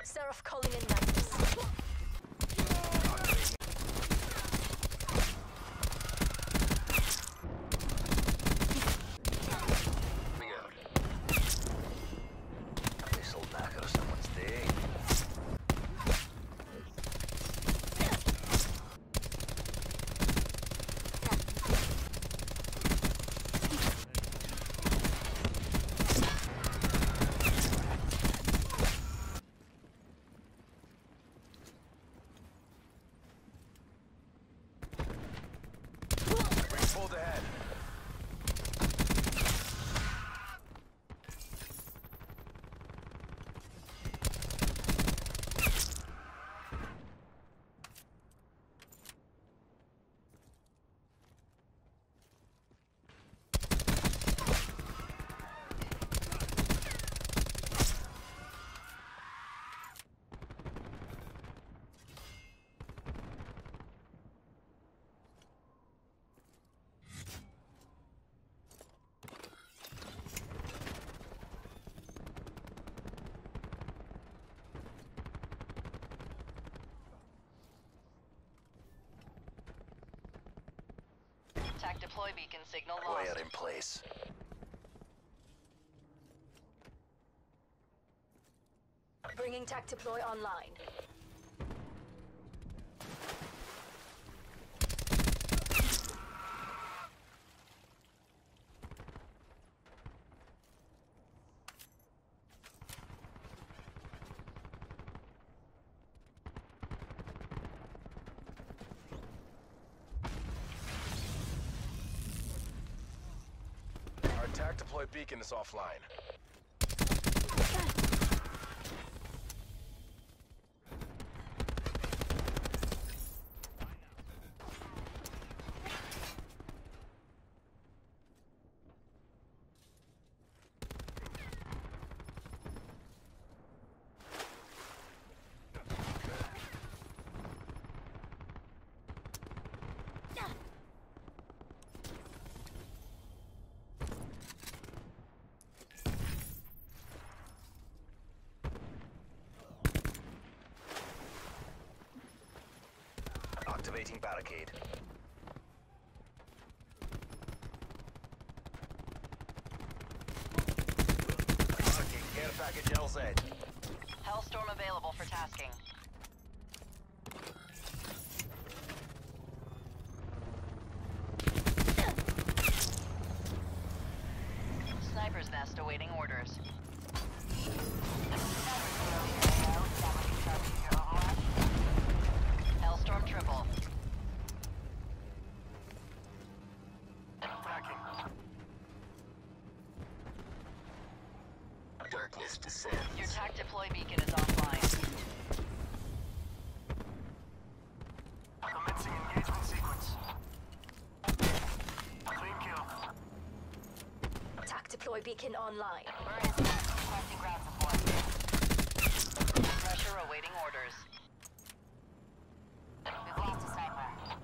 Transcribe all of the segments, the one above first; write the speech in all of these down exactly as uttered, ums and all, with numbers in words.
Seraph calling in Magnus. This'll knacker someone's day. Pulled ahead. Tac deploy beacon signal lost. Wire in place. Bringing tac deploy online. Our tac deploy beacon is offline. Activating barricade. Marking care package L Z. Hellstorm available for tasking. Sniper's nest awaiting orders. Hellstorm triple. Darkness descends. Your tac deploy beacon is offline. Commencing engagement sequence. Clean kill. Tac deploy beacon online. Burn is back. Requesting ground support. Pressure awaiting orders. We've lost a sniper.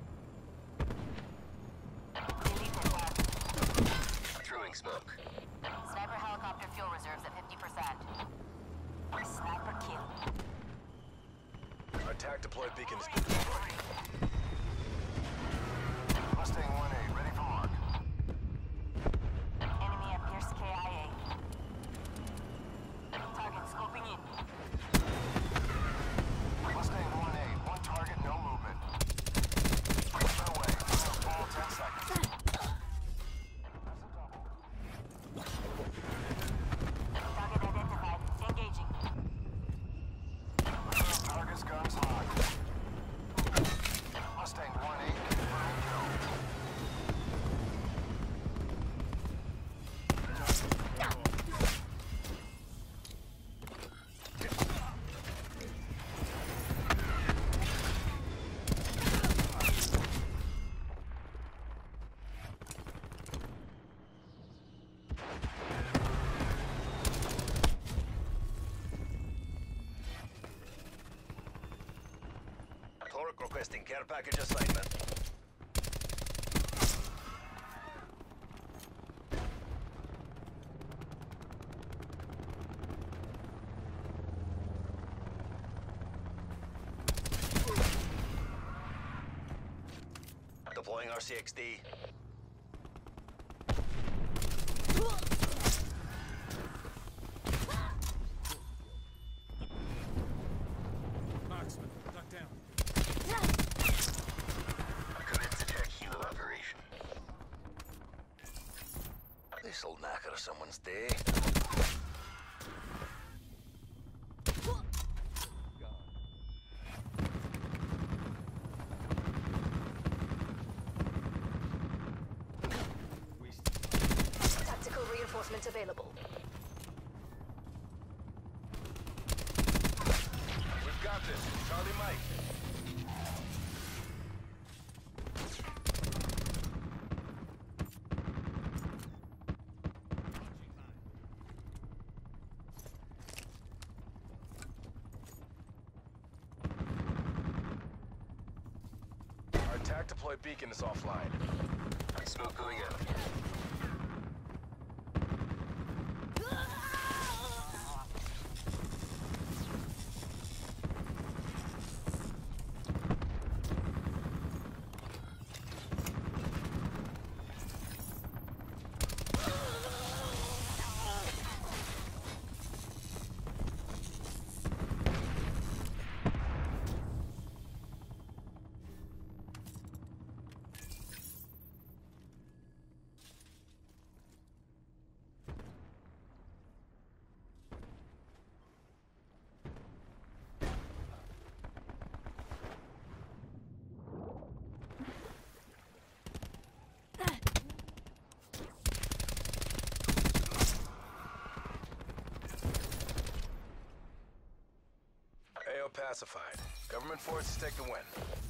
Deleted target. Throwing smoke. Sniper helicopter fuel reserves at fifty percent. Sniper kill. Our tac deploy beacon has been destroyed. Mustang one A, ready for mark. Enemy at Pierce K I A. Target scoping in. Mustang one A, one target, no movement. Run away. All ten seconds. Target identified. Engaging. Target's guns hot. Mustang one A, confirmed kill. Torque requesting care package assignment. R C X D. Marksman, duck down. Commence attack helo operation. This'll knacker someone's day. Tactical reinforcements available. We've got this. Charlie Mike. Our attack deploy beacon is offline. Smoke going out. A O pacified. Government forces take the win.